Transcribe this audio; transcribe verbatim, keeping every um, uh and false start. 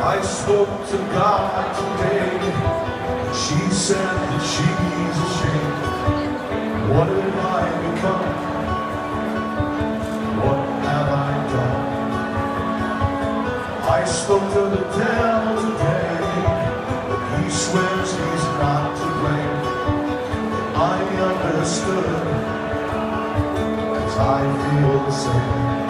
I spoke to God today. She said that she's ashamed. What have I become? What have I done? I spoke to the devil today, but he swears he's not to blame. I understood, as I feel the same.